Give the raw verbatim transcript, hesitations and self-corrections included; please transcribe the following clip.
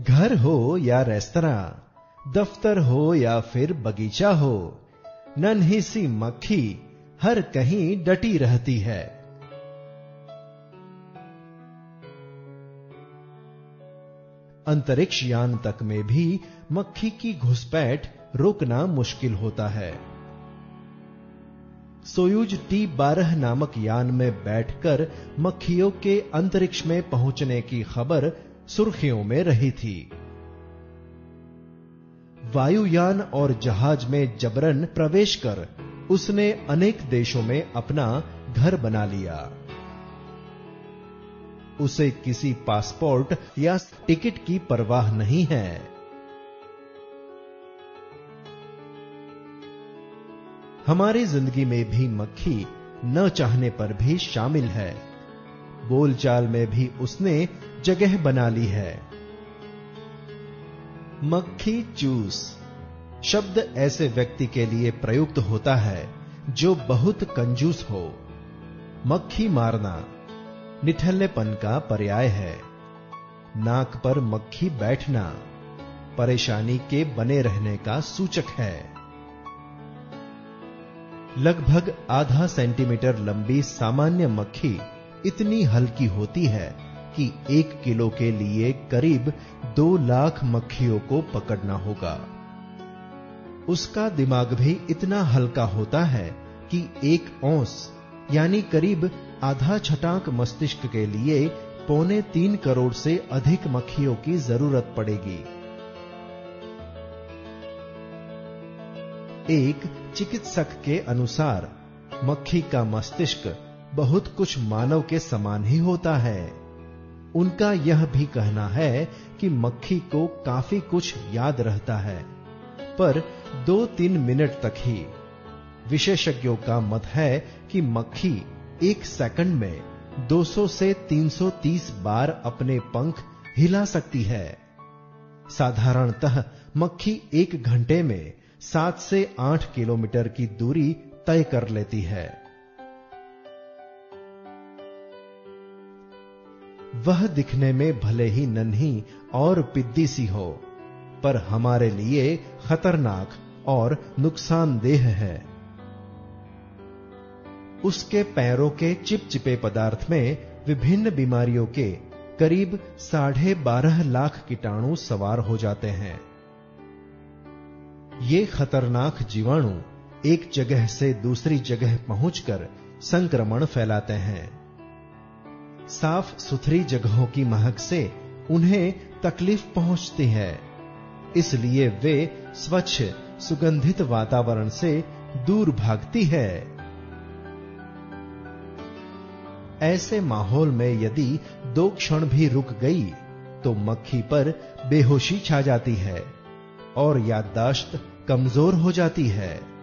घर हो या रेस्तरां, दफ्तर हो या फिर बगीचा हो, नन्ही सी मक्खी हर कहीं डटी रहती है। अंतरिक्ष यान तक में भी मक्खी की घुसपैठ रोकना मुश्किल होता है। सोयूज टी बारह नामक यान में बैठकर मक्खियों के अंतरिक्ष में पहुंचने की खबर सुर्खियों में रही थी। वायुयान और जहाज में जबरन प्रवेश कर उसने अनेक देशों में अपना घर बना लिया। उसे किसी पासपोर्ट या टिकट की परवाह नहीं है। हमारी जिंदगी में भी मक्खी न चाहने पर भी शामिल है। बोलचाल में भी उसने जगह बना ली है। मक्खी चूस शब्द ऐसे व्यक्ति के लिए प्रयुक्त होता है जो बहुत कंजूस हो। मक्खी मारना निठल्लेपन का पर्याय है। नाक पर मक्खी बैठना परेशानी के बने रहने का सूचक है। लगभग आधा सेंटीमीटर लंबी सामान्य मक्खी इतनी हल्की होती है कि एक किलो के लिए करीब दो लाख मक्खियों को पकड़ना होगा। उसका दिमाग भी इतना हल्का होता है कि एक औंस यानी करीब आधा छटाक मस्तिष्क के लिए पौने तीन करोड़ से अधिक मक्खियों की जरूरत पड़ेगी। एक चिकित्सक के अनुसार मक्खी का मस्तिष्क बहुत कुछ मानव के समान ही होता है। उनका यह भी कहना है कि मक्खी को काफी कुछ याद रहता है, पर दो तीन मिनट तक ही। विशेषज्ञों का मत है कि मक्खी एक सेकंड में दो सौ से तीन सौ तीस बार अपने पंख हिला सकती है। साधारणतः मक्खी एक घंटे में सात से आठ किलोमीटर की दूरी तय कर लेती है। वह दिखने में भले ही नन्ही और पिद्दी सी हो, पर हमारे लिए खतरनाक और नुकसानदेह है। उसके पैरों के चिपचिपे पदार्थ में विभिन्न बीमारियों के करीब साढ़े बारह लाख कीटाणु सवार हो जाते हैं। ये खतरनाक जीवाणु एक जगह से दूसरी जगह पहुंचकर संक्रमण फैलाते हैं। साफ सुथरी जगहों की महक से उन्हें तकलीफ पहुंचती है, इसलिए वे स्वच्छ सुगंधित वातावरण से दूर भागती है। ऐसे माहौल में यदि दो क्षण भी रुक गई तो मक्खी पर बेहोशी छा जाती है और याददाश्त कमजोर हो जाती है।